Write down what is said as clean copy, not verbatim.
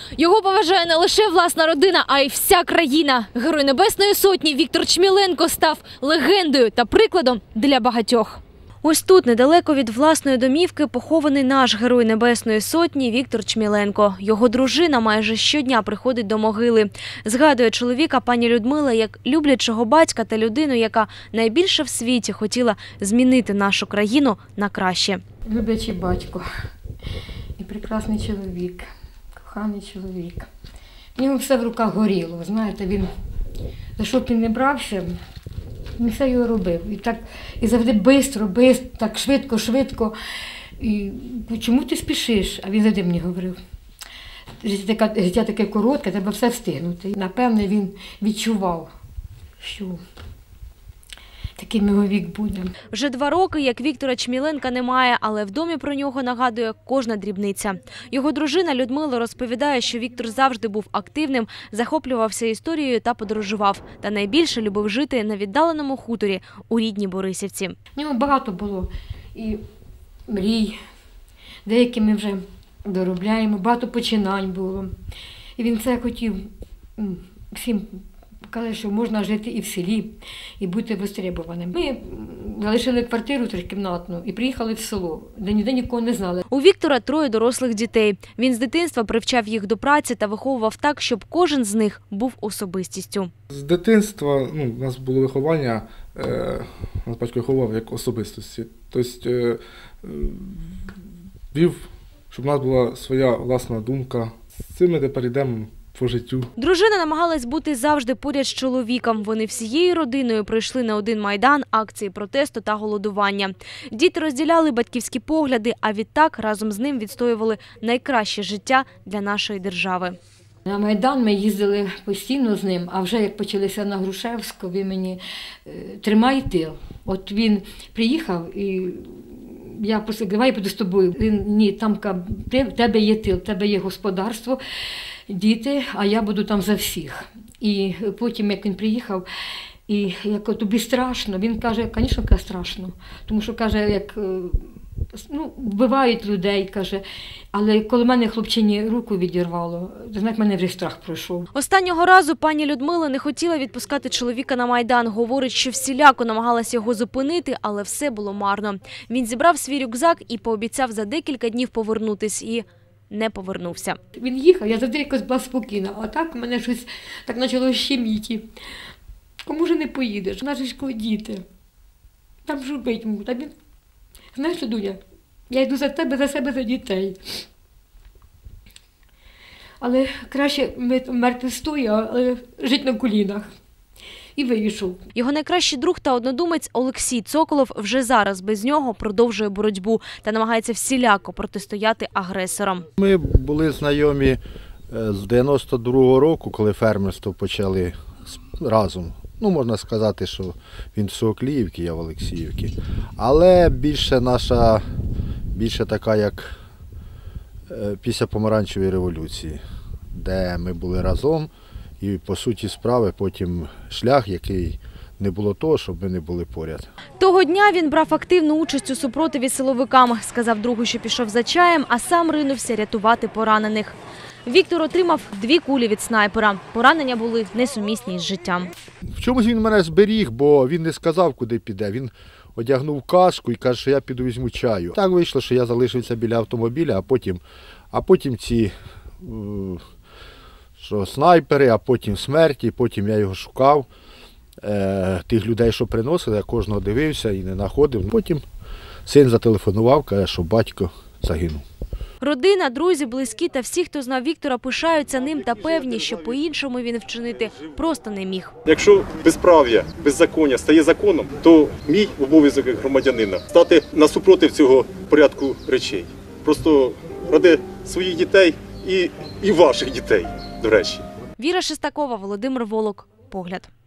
Його поважає не лише власна родина, а й вся країна. Герой Небесної Сотні Віктор Чміленко став легендою та прикладом для багатьох. Ось тут, недалеко від власної домівки, похований наш Герой Небесної Сотні Віктор Чміленко. Його дружина майже щодня приходить до могили. Згадує чоловіка пані Людмила як люблячого батька та людину, яка найбільше в світі хотіла змінити нашу країну на краще. Люблячий батько і прекрасний чоловік, коханий чоловік. В нього все в руках горіло, знаєте, він, за що б він не брався, він все його робив. І завжди швидко, так швидко. І чому ти спішиш? А він завжди мені говорив, життя таке коротке, треба все встигнути. Напевне, він відчував, що таким його вік буде. Вже 2 роки, як Віктора Чміленка немає, але в домі про нього нагадує кожна дрібниця. Його дружина Людмила розповідає, що Віктор завжди був активним, захоплювався історією та подорожував. Та найбільше любив жити на віддаленому хуторі у рідній Борисівці. В нього багато було і мрій, деякі ми вже доробляємо, багато починань було. І він це хотів всім казали, що можна жити і в селі, і бути востребованим. Ми залишили квартиру трикімнатну і приїхали в село, де ніде нікого не знали. У Віктора 3 дорослих дітей. Він з дитинства привчав їх до праці та виховував так, щоб кожен з них був особистістю. З дитинства у нас було виховання, нас батько виховував як особистості. Тобто вів, щоб у нас була своя власна думка. З цим ми тепер йдемо по життю. Дружина намагалась бути завжди поряд з чоловіком. Вони всією родиною прийшли на один майдан, акції протесту та голодування. Діти розділяли батьківські погляди, а відтак разом з ним відстоювали найкраще життя для нашої держави. На Майдан ми їздили постійно з ним, а вже як почалися на Грушевську, він мені тримай тил. От він приїхав і я просив, давай я буду з тобою. Він, ні, там в тебе є тил, в тебе є господарство, діти, а я буду там за всіх. І потім, як він приїхав, і як тобі страшно, він каже, звісно, страшно, тому що, каже, як вбивають людей, каже, але коли мене хлопчині руку відірвало, знаєте, мене вже страх пройшов. Останнього разу пані Людмила не хотіла відпускати чоловіка на Майдан. Говорить, що всіляко намагалася його зупинити, але все було марно. Він зібрав свій рюкзак і пообіцяв за декілька днів повернутись. І не повернувся. Він їхав, я завжди якось була спокійна, а так мене щось так почало щеміти. Кому ж не поїдеш? Наші ж діти. Там ж робить йому. Та він... Знаєш що, Дуня, я йду за тебе, за себе, за дітей. Але краще мертвий стоя, але жити на колінах. І вийшов. Його найкращий друг та однодумець Олексій Цоколов вже зараз без нього продовжує боротьбу та намагається всіляко протистояти агресорам. Ми були знайомі з 92-го року, коли фермерство почали разом. Можна сказати, що він в Соокліївці, я в Олексіївці. Але більше така, як після Помаранчевої революції, де ми були разом. І, по суті справи, потім шлях, який не було того, щоб ми не були поряд. Того дня він брав активну участь у супротиві силовикам. Сказав другу, що пішов за чаєм, а сам ринувся рятувати поранених. Віктор отримав 2 кулі від снайпера. Поранення були несумісні з життям. В чомусь він мене зберіг, бо він не сказав, куди піде. Він одягнув каску і каже, що я піду візьму чаю. Так вийшло, що я залишився біля автомобіля, а потім ці... що снайпери, а потім смерті, потім я його шукав. Тих людей, що приносили, я кожного дивився і не знаходив. Потім син зателефонував, каже, що батько загинув. Родина, друзі, близькі та всі, хто знав Віктора, пишаються ним та певні, що по-іншому він вчинити просто не міг. Якщо безправ'я, беззаконня стає законом, то мій обов'язок як громадянина – стати насупротив цього порядку речей. Просто ради своїх дітей і ваших дітей, до речі. Віра Шестакова, Володимир Волок. Погляд.